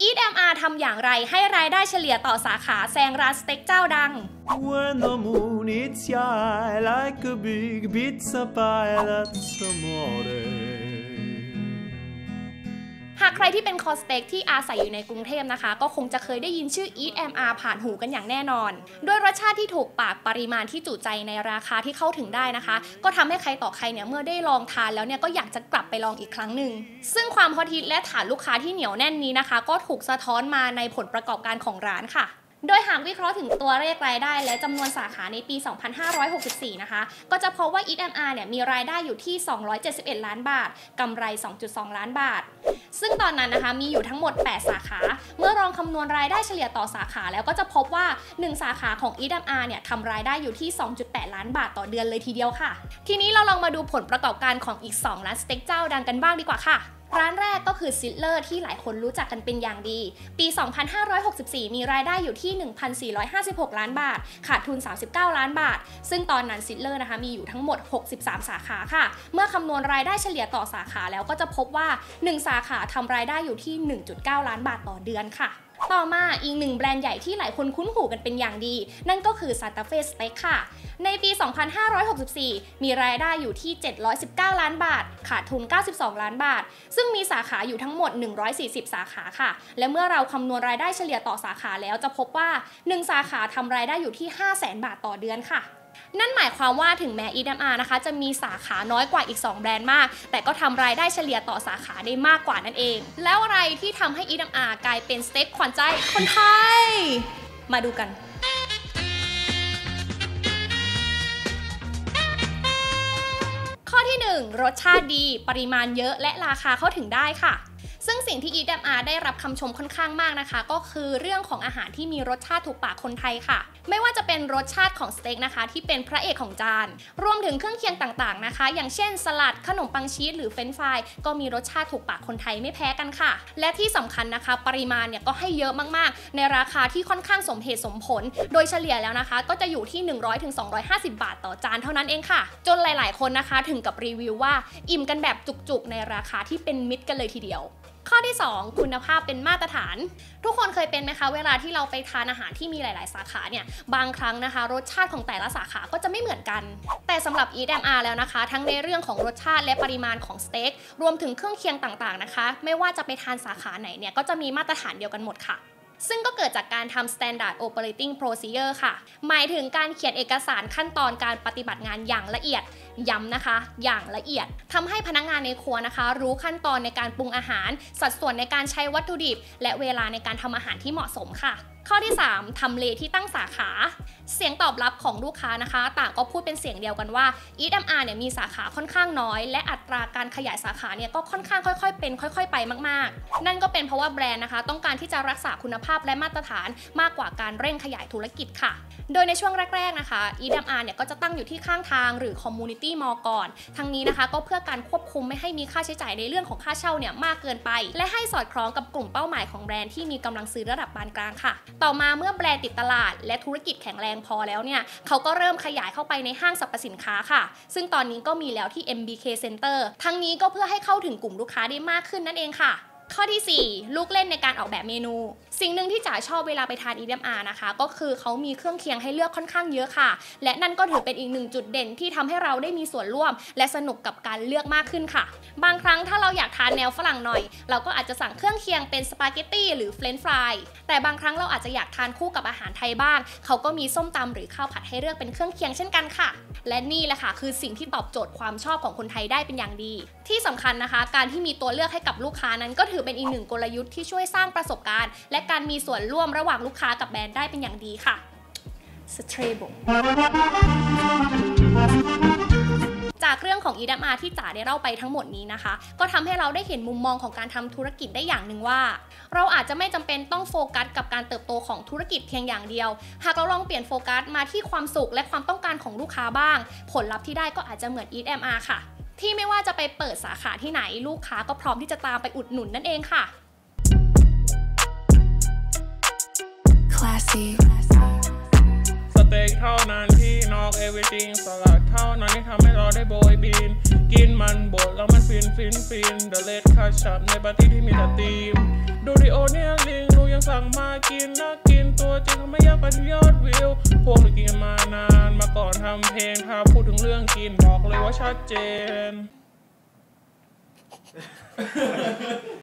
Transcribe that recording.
Eat MR ทำอย่างไรให้รายได้เฉลี่ยต่อสาขาแซงร้านสเต็กเจ้าดัง When the moon hits your eye like a big pizza pie, that's amore. หากใครที่เป็นคอสเต็กที่อาศัยอยู่ในกรุงเทพนะคะก็คงจะเคยได้ยินชื่อ Eat MR ผ่านหูกันอย่างแน่นอนด้วยรสชาติที่ถูกปากปริมาณที่จุใจในราคาที่เข้าถึงได้นะคะก็ทำให้ใครต่อใครเนี่ยเมื่อได้ลองทานแล้วเนี่ยก็อยากจะกลับไปลองอีกครั้งหนึ่งซึ่งความฮอตฮิตและฐานลูกค้าที่เหนียวแน่นนี้นะคะก็ถูกสะท้อนมาในผลประกอบการของร้านค่ะโดยหากวิเคราะห์ถึงตัวเลขรายได้และจำนวนสาขาในปี 2564 นะคะก็จะพบว่า Eat MR เนี่ยมีรายได้อยู่ที่ 271 ล้านบาทกำไร 2.2 ล้านบาทซึ่งตอนนั้นนะคะมีอยู่ทั้งหมด 8 สาขาเมื่อลองคำนวณรายได้เฉลี่ยต่อสาขาแล้วก็จะพบว่า 1 สาขาของ Eat MR เนี่ยทำรายได้อยู่ที่ 2.8 ล้านบาทต่อเดือนเลยทีเดียวค่ะทีนี้เราลองมาดูผลประกอบการของอีก 2 ร้านสเต็กเจ้าดังกันบ้างดีกว่าค่ะร้านแรกก็คือซิลเลอร์ที่หลายคนรู้จักกันเป็นอย่างดีปี 2564 มีรายได้อยู่ที่ 1,456 ล้านบาทขาดทุน 39 ล้านบาทซึ่งตอนนั้นซิลเลอร์นะคะมีอยู่ทั้งหมด 63 สาขาค่ะเมื่อคำนวณรายได้เฉลี่ยต่อสาขาแล้วก็จะพบว่า 1 สาขาทำรายได้อยู่ที่ 1.9 ล้านบาทต่อเดือนค่ะต่อมาอีก1แบรนด์ใหญ่ที่หลายคนคุ้นหูกันเป็นอย่างดีนั่นก็คือซานตาเฟ่สเต็กค่ะในปี 2564 มีรายได้อยู่ที่ 719 ล้านบาทขาดทุน 92 ล้านบาทซึ่งมีสาขาอยู่ทั้งหมด 140 สาขาค่ะและเมื่อเราคำนวณรายได้เฉลี่ยต่อสาขาแล้วจะพบว่า 1 สาขาทำรายได้อยู่ที่ 500,000 บาทต่อเดือนค่ะนั่นหมายความว่าถึงแม้ Eat MR นะคะจะมีสาขาน้อยกว่าอีก2แบรนด์มากแต่ก็ทำรายได้เฉลี่ยต่อสาขาได้มากกว่านั่นเองแล้วอะไรที่ทำให้ Eat MR กลายเป็นสเต็กขวัญใจคนไทยมาดูกันข้อที่1รสชาติดีปริมาณเยอะและราคาเข้าถึงได้ค่ะซึ่งสิ่งที่ Eat MR ได้รับคำชมค่อนข้างมากนะคะก็คือเรื่องของอาหารที่มีรสชาติถูกปากคนไทยค่ะไม่ว่าจะเป็นรสชาติของสเต็กนะคะที่เป็นพระเอกของจานรวมถึงเครื่องเคียงต่างๆนะคะอย่างเช่นสลัดขนมปังชีสหรือเฟรนช์ฟรายก็มีรสชาติถูกปากคนไทยไม่แพ้กันค่ะและที่สำคัญนะคะปริมาณเนี่ยก็ให้เยอะมากๆในราคาที่ค่อนข้างสมเหตุสมผลโดยเฉลี่ยแล้วนะคะก็จะอยู่ที่ 100-250 บาทต่อจานเท่านั้นเองค่ะจนหลายๆคนนะคะถึงกับรีวิวว่าอิ่มกันแบบจุกๆในราคาที่เป็นมิตรกันเลยทีเดียวข้อที่2คุณภาพเป็นมาตรฐานทุกคนเคยเป็นไหมคะเวลาที่เราไปทานอาหารที่มีหลายๆสาขาเนี่ยบางครั้งนะคะรสชาติของแต่ละสาขาก็จะไม่เหมือนกันแต่สำหรับ Eat MR แล้วนะคะทั้งในเรื่องของรสชาติและปริมาณของสเต็กรวมถึงเครื่องเคียงต่างๆนะคะไม่ว่าจะไปทานสาขาไหนเนี่ยก็จะมีมาตรฐานเดียวกันหมดค่ะซึ่งก็เกิดจากการทำ Standard Operating Procedure ค่ะหมายถึงการเขียนเอกสารขั้นตอนการปฏิบัติงานอย่างละเอียดย้ำนะคะอย่างละเอียดทำให้พนักงานในครัวนะคะรู้ขั้นตอนในการปรุงอาหารสัดส่วนในการใช้วัตถุดิบและเวลาในการทำอาหารที่เหมาะสมค่ะข้อที่3ทำเลที่ตั้งสาขาเสียงตอบรับของลูกค้านะคะต่างก็พูดเป็นเสียงเดียวกันว่า Eat MR เนี่ยมีสาขาค่อนข้างน้อยและอัตราการขยายสาขาเนี่ยก็ค่อนข้างค่อยๆเป็นค่อยๆไปมากๆนั่นก็เป็นเพราะว่าแบรนด์นะคะต้องการที่จะรักษาคุณภาพและมาตรฐานมากกว่าการเร่งขยายธุรกิจค่ะโดยในช่วงแรกๆนะคะ Eat MR เนี่ยก็จะตั้งอยู่ที่ข้างทางหรือ Community Mall ก่อนทั้งนี้นะคะก็เพื่อการควบคุมไม่ให้มีค่าใช้จ่ายในเรื่องของค่าเช่าเนี่ยมากเกินไปและให้สอดคล้องกับกลุ่มเป้าหมายของแบรนด์ที่มีกำลังซื้อระดับปานกลางค่ะต่อมาเมื่อแบรนด์ติดตลาดและธุรกิจแข็งแรงพอแล้วเนี่ยเขาก็เริ่มขยายเข้าไปในห้างสรรพสินค้าค่ะซึ่งตอนนี้ก็มีแล้วที่ MBK Center ทั้งนี้ก็เพื่อให้เข้าถึงกลุ่มลูกค้าได้มากขึ้นนั่นเองค่ะข้อที่4ลูกเล่นในการออกแบบเมนูสิ่งหนึ่งที่จ๋าชอบเวลาไปทาน Eat MR นะคะก็คือเขามีเครื่องเคียงให้เลือกค่อนข้างเยอะค่ะและนั่นก็ถือเป็นอีก1จุดเด่นที่ทำให้เราได้มีส่วนร่วมและสนุกกับการเลือกมากขึ้นค่ะบางครั้งถ้าเราอยากทานแนวฝรั่งหน่อยเราก็อาจจะสั่งเครื่องเคียงเป็นสปาเกตตี้หรือเฟรนช์ฟรายแต่บางครั้งเราอาจจะอยากทานคู่กับอาหารไทยบ้างเขาก็มีส้มตำหรือข้าวผัดให้เลือกเป็นเครื่องเคียงเช่นกันค่ะและนี่แหละค่ะคือสิ่งที่ตอบโจทย์ความชอบของคนไทยได้เป็นอย่างดีที่สำคัญนะคะการที่มีตัวเลือกให้กับลูกค้านั้นก็ถือเป็นอีก1กลยุทธ์ที่ช่วยสร้างประสบการณ์และการมีส่วนร่วมระหว่างลูกค้ากับแบรนด์ได้เป็นอย่างดีค่ะ Stable จากเรื่องของ Eat MR ที่จ๋าได้เล่าไปทั้งหมดนี้นะคะก็ทำให้เราได้เห็นมุมมองของการทำธุรกิจได้อย่างหนึ่งว่าเราอาจจะไม่จำเป็นต้องโฟกัสกับการเติบโตของธุรกิจเพียงอย่างเดียวหากเราลองเปลี่ยนโฟกัสมาที่ความสุขและความต้องการของลูกค้าบ้างผลลัพธ์ที่ได้ก็อาจจะเหมือน Eat MR ค่ะที่ไม่ว่าจะไปเปิดสาขาที่ไหนลูกค้าก็พร้อมที่จะตามไปอุดหนุนนั่นเองค่ะ Classy สเต็กเท่านั้นที่นอก everything สลัดเท่านั้นที่ทำให้เราได้โบยบินกินมันบดแล้วมันฟิน The Red Ketchup ในปาร์ตี้ที่มีแต่ธีมดูดิโอเนี่ยลิสั่งมากินน่ากินตัวจริงเขาไม่อยากเป็นยอดวิวพวกเรากินมานานมาก่อนทำเพลงถ้าพูดถึงเรื่องกินบอกเลยว่าชัดเจน